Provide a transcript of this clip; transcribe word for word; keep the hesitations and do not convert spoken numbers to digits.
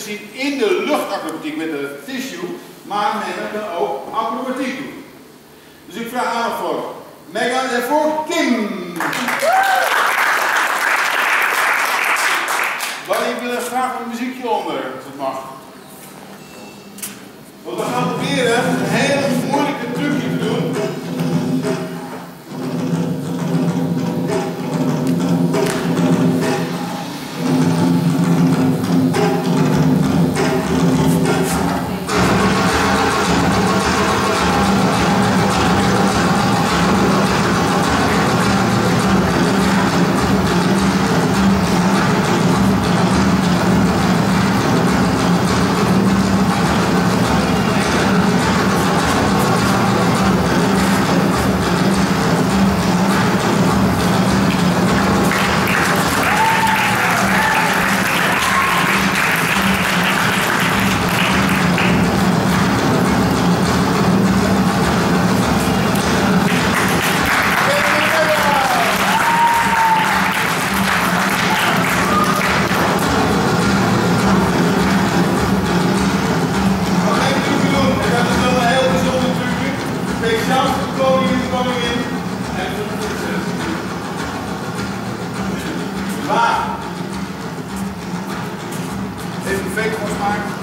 gezien in de luchtacrobatiek met de tissue, maar men kan ook acrobatiek doen. Dus ik vraag aan voor Megan en voor Kim. Maar ik wil er graag een muziekje onder, als het mag. Want we gaan proberen een heel moeilijke trucje te doen. Maar even een fake maken.